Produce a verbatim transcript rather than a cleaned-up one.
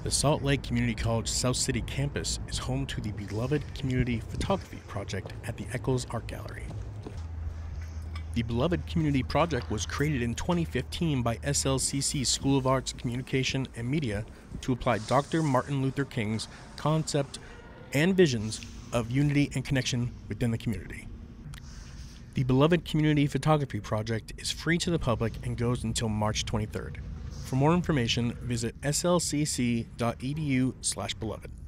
The Salt Lake Community College South City campus is home to the beloved Community Photography Project at the Eccles Art Gallery. The beloved Community Project was created in twenty fifteen by S L C C School of Arts, Communication, and Media to apply Doctor Martin Luther King's concept and visions of unity and connection within the community. The beloved Community Photography Project is free to the public and goes until March twenty-third. For more information, visit s l c c dot e d u slash beloved.